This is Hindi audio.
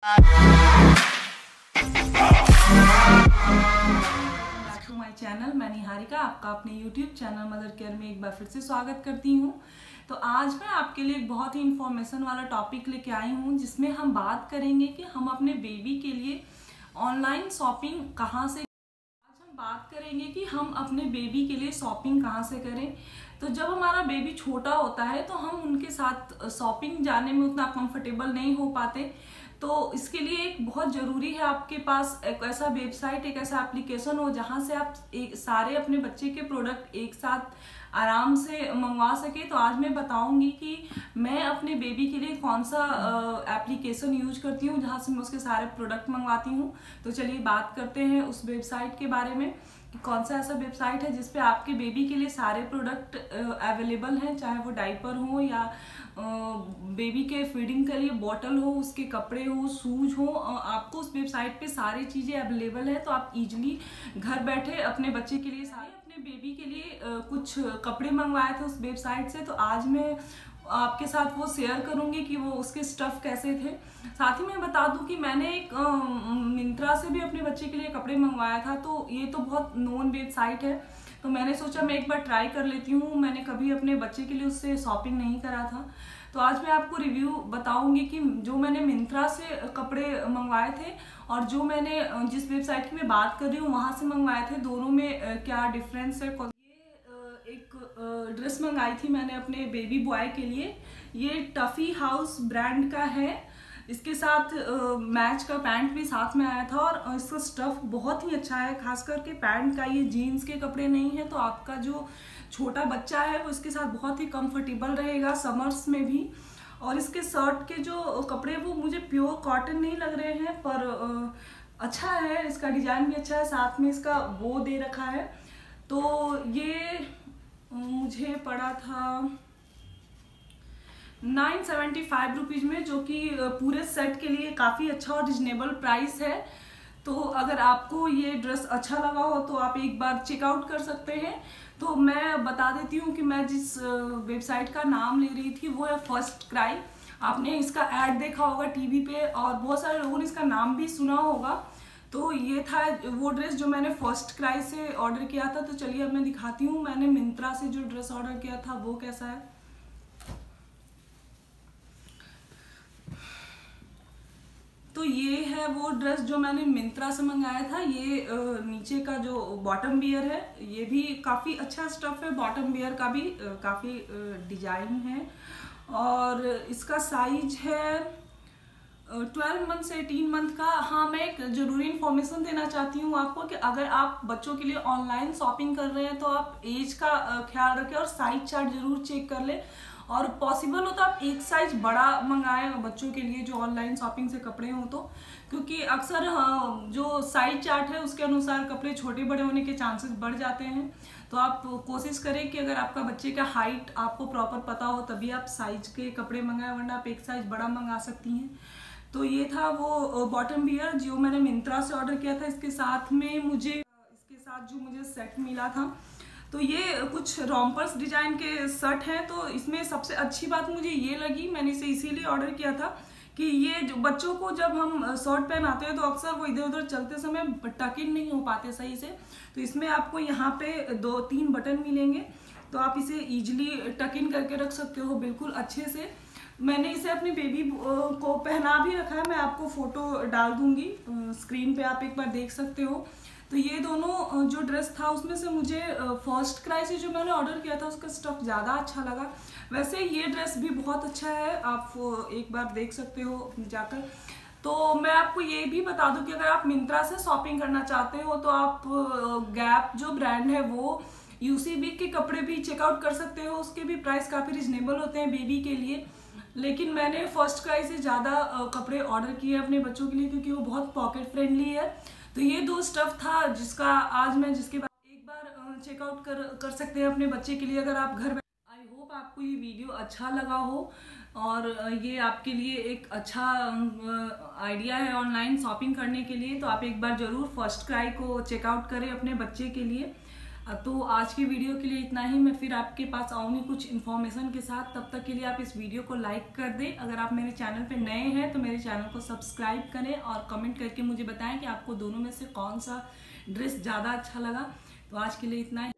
To my channel. मैं निहारिका आपका अपने YouTube चैनल मदर केयर में एक बार फिर से स्वागत करती हूँ। तो आज मैं आपके लिए एक बहुत ही इंफॉर्मेशन वाला टॉपिक लेके आई हूँ, जिसमें हम बात करेंगे कि हम अपने बेबी के लिए ऑनलाइन शॉपिंग कहाँ से। आज हम बात करेंगे कि हम अपने बेबी के लिए शॉपिंग कहाँ से करें। तो जब हमारा बेबी छोटा होता है तो हम उनके साथ शॉपिंग जाने में उतना कंफर्टेबल नहीं हो पाते। तो इसके लिए एक बहुत ज़रूरी है आपके पास एक ऐसा वेबसाइट, एक ऐसा एप्लीकेशन हो जहाँ से आप सारे अपने बच्चे के प्रोडक्ट एक साथ आराम से मंगवा सके। तो आज मैं बताऊंगी कि मैं अपने बेबी के लिए कौन सा एप्लीकेशन यूज करती हूँ जहाँ से मैं उसके सारे प्रोडक्ट मंगवाती हूँ। तो चलिए बात करते हैं उस वेबसाइट के बारे में कि कौन सा ऐसा वेबसाइट है जिसपे आपके बेबी के लिए सारे प्रोडक्ट अवेलेबल हैं, चाहे वो डाइपर हो या बेबी के फीडिंग के लिए बॉटल हो, उसके कपड़े हो, शूज हो। आपको उस वेबसाइट पे सारी चीज़ें अवेलेबल है। तो आप इजीली घर बैठे अपने बच्चे के लिए अपने बेबी के लिए कुछ कपड़े मंगवाए थे उस वेबसाइट से। तो आज मैं आपके साथ वो शेयर करूंगी कि वो उसके स्टफ कैसे थे। साथ ही मैं बता दूं कि मैंने एक मिंत्रा से भी अपने बच्चे के लिए कपड़े मंगवाया था। तो ये तो बहुत नोन वेबसाइट है, तो मैंने सोचा मैं एक बार ट्राई कर लेती हूँ। मैंने कभी अपने बच्चे के लिए उससे शॉपिंग नहीं करा था। तो आज मैं आपको रिव्यू बताऊंगी कि जो मैंने मिंत्रा से कपड़े मंगवाए थे और जो मैंने जिस वेबसाइट की मैं बात कर रही हूँ वहाँ से मंगवाए थे, दोनों में क्या डिफरेंस है। एक ड्रेस मंगाई थी मैंने अपने बेबी बॉय के लिए। ये टफी हाउस ब्रांड का है। इसके साथ मैच का पैंट भी साथ में आया था और इसका स्टफ बहुत ही अच्छा है। खास करके पैंट का, ये जीन्स के कपड़े नहीं है, तो आपका जो छोटा बच्चा है वो इसके साथ बहुत ही कंफर्टेबल रहेगा समर्स में भी। और इसके शर्ट के जो कपड़े वो मुझे प्योर कॉटन नहीं लग रहे हैं, पर अच्छा है, इसका डिजाइन भी अच्छा है। साथ में इसका वो दे रखा है। तो ये मुझे पड़ा था 975 रुपीज़ में, जो कि पूरे सेट के लिए काफ़ी अच्छा और रिजनेबल प्राइस है। तो अगर आपको ये ड्रेस अच्छा लगा हो तो आप एक बार चेकआउट कर सकते हैं। तो मैं बता देती हूँ कि मैं जिस वेबसाइट का नाम ले रही थी वो है फर्स्ट क्राई। आपने इसका ऐड देखा होगा टीवी पे और बहुत सारे लोगों ने इसका नाम भी सुना होगा। तो ये था वो ड्रेस जो मैंने फर्स्ट क्राई से ऑर्डर किया था। तो चलिए अब मैं दिखाती हूँ मैंने मिंत्रा से जो ड्रेस ऑर्डर किया था वो कैसा है। तो ये है वो ड्रेस जो मैंने मिंत्रा से मंगाया था। ये नीचे का जो बॉटम बियर है ये भी काफ़ी अच्छा स्टफ है। बॉटम बियर का भी काफ़ी डिजाइन है और इसका साइज है 12 मंथ से 18 मंथ का। हाँ, मैं एक ज़रूरी इन्फॉर्मेशन देना चाहती हूँ आपको कि अगर आप बच्चों के लिए ऑनलाइन शॉपिंग कर रहे हैं तो आप एज का ख्याल रखें और साइज चार्ट जरूर चेक कर लें। और पॉसिबल हो तो आप एक साइज बड़ा मंगाएं बच्चों के लिए जो ऑनलाइन शॉपिंग से कपड़े हों तो, क्योंकि अक्सर जो साइज चार्ट है उसके अनुसार कपड़े छोटे बड़े होने के चांसेस बढ़ जाते हैं। तो आप कोशिश करें कि अगर आपका बच्चे का हाइट आपको प्रॉपर पता हो तभी आप साइज के कपड़े मंगाएं, वरना आप एक साइज बड़ा मंगा सकती हैं। तो ये था वो बॉटम बियर जो मैंने मिंत्रा से ऑर्डर किया था। इसके साथ में इसके साथ जो मुझे सेट मिला था, तो ये कुछ रॉम्पर्स डिजाइन के शर्ट हैं। तो इसमें सबसे अच्छी बात मुझे ये लगी, मैंने इसे इसीलिए ऑर्डर किया था कि ये जो बच्चों को जब हम शर्ट पहनाते हैं तो अक्सर वो इधर उधर चलते समय टक इन नहीं हो पाते सही से। तो इसमें आपको यहाँ पे 2-3 बटन मिलेंगे, तो आप इसे इजीली टक इन करके रख सकते हो बिल्कुल अच्छे से। मैंने इसे अपनी बेबी को पहना भी रखा है, मैं आपको फोटो डाल दूंगी स्क्रीन पे, आप एक बार देख सकते हो। तो ये दोनों जो ड्रेस था उसमें से मुझे फर्स्ट क्राई से जो मैंने ऑर्डर किया था उसका स्टफ ज़्यादा अच्छा लगा। वैसे ये ड्रेस भी बहुत अच्छा है, आप एक बार देख सकते हो जाकर। तो मैं आपको ये भी बता दूं कि अगर आप मिंत्रा से शॉपिंग करना चाहते हो तो आप गैप जो ब्रांड है वो यूसीबी के कपड़े भी चेकआउट कर सकते हो। उसके भी प्राइस काफ़ी रिजनेबल होते हैं बेबी के लिए। लेकिन मैंने फर्स्ट क्राई से ज़्यादा कपड़े ऑर्डर किए अपने बच्चों के लिए क्योंकि वो बहुत पॉकेट फ्रेंडली है। तो ये 2 स्टफ था जिसका आज मैं जिसके बाद एक बार चेकआउट कर सकते हैं अपने बच्चे के लिए अगर आप घर। आई होप आपको ये वीडियो अच्छा लगा हो और ये आपके लिए एक अच्छा आइडिया है ऑनलाइन शॉपिंग करने के लिए। तो आप एक बार ज़रूर फर्स्ट क्राई को चेकआउट करें अपने बच्चे के लिए। तो आज की वीडियो के लिए इतना ही। मैं फिर आपके पास आऊँगी कुछ इन्फॉर्मेशन के साथ। तब तक के लिए आप इस वीडियो को लाइक कर दें। अगर आप मेरे चैनल पे नए हैं तो मेरे चैनल को सब्सक्राइब करें और कमेंट करके मुझे बताएं कि आपको दोनों में से कौन सा ड्रेस ज़्यादा अच्छा लगा। तो आज के लिए इतना ही।